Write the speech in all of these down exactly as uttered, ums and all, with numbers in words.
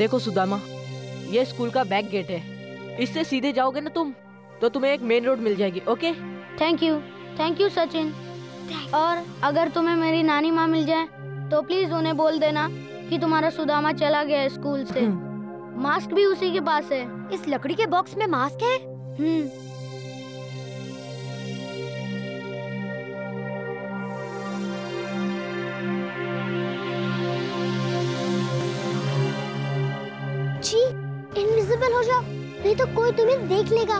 देखो सुदामा, ये स्कूल का बैक गेट है, इससे सीधे जाओगे ना तुम तो तुम्हें एक मेन रोड मिल जाएगी। Okay? Thank you, thank you Sachin. और अगर तुम्हें मेरी नानी माँ मिल जाए तो प्लीज उन्हें बोल देना कि तुम्हारा सुदामा चला गया है स्कूल से। मास्क भी उसी के पास है। इस लकड़ी के बॉक्स में मास्क है? हम्म। जी, इनविजिबल हो जाओ, नहीं तो कोई तुम्हें देख लेगा।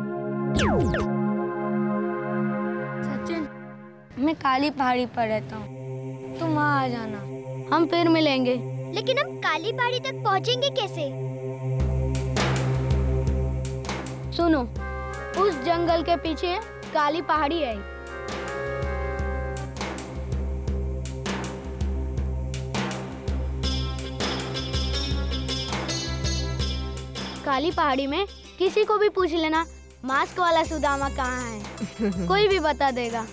सचिन, मैं काली पहाड़ी पर रहता हूँ, तुम वहाँ आ जाना, हम फिर मिलेंगे। लेकिन हम काली पहाड़ी तक पहुँचेंगे कैसे? सुनो, उस जंगल के पीछे काली पहाड़ी है। काली पहाड़ी में किसी को भी पूछ लेना मास्क वाला सुदामा कहाँ है, कोई भी बता देगा।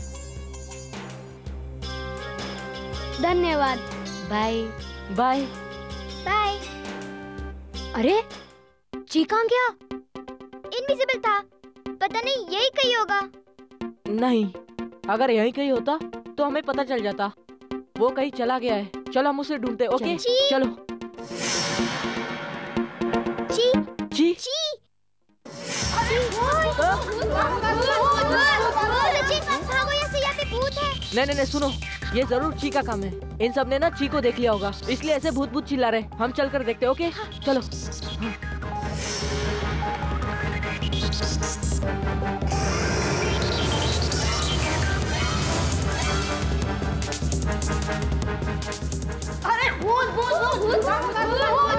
धन्यवाद। Bye bye bye. अरे चीका क्या? इनविजिबल था, पता नहीं यही कहीं होगा। नहीं, अगर यही कहीं होता तो हमें पता चल जाता। वो कहीं चला गया है, चलो हम उसे ढूंढते। ओके चलो। ची ची ची भागो यहाँ से, यहाँ पे भूत है। नहीं नहीं नहीं, सुनो, ये जरूर ची का काम है। इन सब ने ना ची को देख लिया होगा, इसलिए ऐसे भूत भूत चिल्ला रहे। हम चल कर देखते हैं। ओके चलो। हाँ। अरे भूत भूत भूत भूत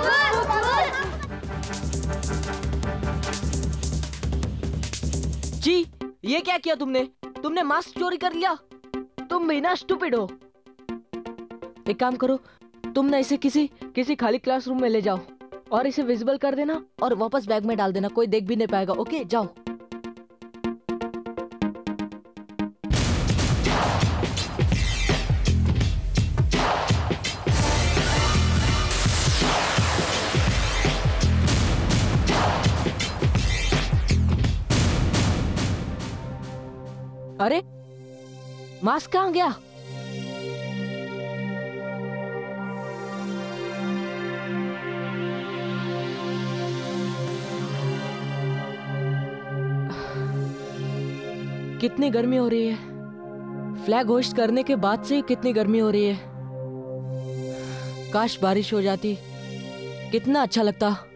जी, ये क्या किया तुमने? तुमने मास्क चोरी कर लिया। तुम भी ना स्टूपिड हो। एक काम करो, तुम ना इसे किसी किसी खाली क्लासरूम में ले जाओ और इसे विजिबल कर देना और वापस बैग में डाल देना। कोई देख भी नहीं पाएगा। ओके जाओ। अरे मास्क कहाँ गया? कितनी गर्मी हो रही है। फ्लैग होस्ट करने के बाद से कितनी गर्मी हो रही है। काश बारिश हो जाती, कितना अच्छा लगता।